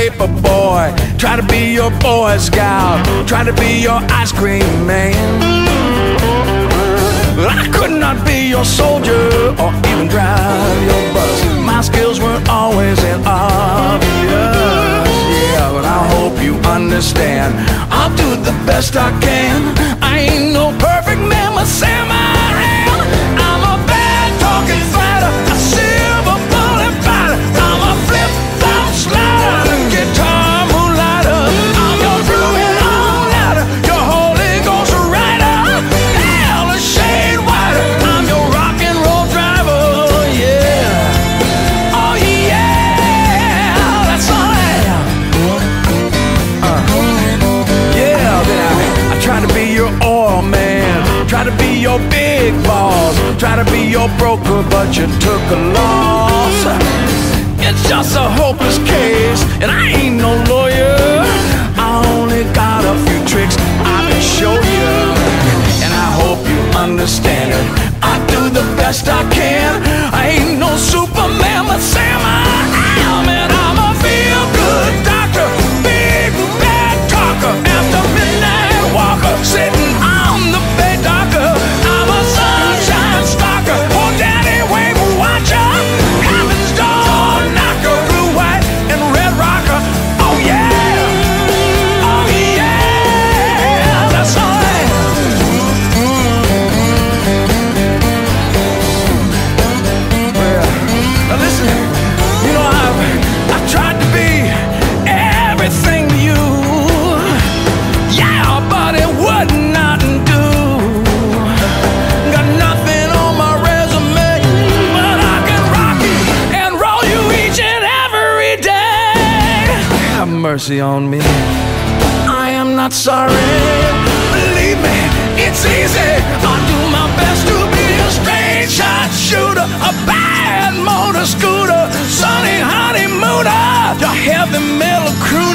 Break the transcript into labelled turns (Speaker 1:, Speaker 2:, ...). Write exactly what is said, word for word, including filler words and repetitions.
Speaker 1: paper boy, try to be your Boy Scout, try to be your ice cream man. I could not be your soldier or even drive your bus. My skills weren't always that obvious. Yeah, but I hope you understand, I'll do the best I can. I ain't no perfect man, but Sam I am. I'm a bad talking fighter, a silver bullet fighter. I'm a flip-flop slider, guitar moonlighter. I'm your groovy all-nighter, your Holy Ghost writer. Hell, a shade wider. I'm your rock and roll driver, yeah. Oh yeah, that's all I am. Uh, yeah, then I, I try to be your oil man, try to be your big boss, try to be your broker, but you took a loss. It's just a hopeless case, and I ain't no lawyer. I only got a few tricks I can show you, and I hope you understand it. I do the best I can. I ain't no Superman, but Sam I am, and I'm a feel-good doctor, big bad talker, after midnight walker, sitting on the bed doctor. I'm a sunshine stalker, oh daddy wave watcher, heaven's door knocker, blue, white, and red rocker. Oh yeah, oh yeah, that's all I am. Well, now listen, you know I've, I've tried to be everything to you, yeah, but it would not do. Got nothing on my resume, but I can rock you and roll you each and every day. Have mercy on me, I am not sorry. Believe me, it's easy. I do my best to be a straight shot shooter, a bad motor scooter, sunny honeymooner, your heavy metal crew.